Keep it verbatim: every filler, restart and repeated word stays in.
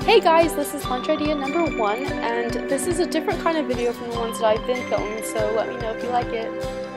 Hey guys, this is lunch idea number one, and this is a different kind of video from the ones that I've been filming, so let me know if you like it.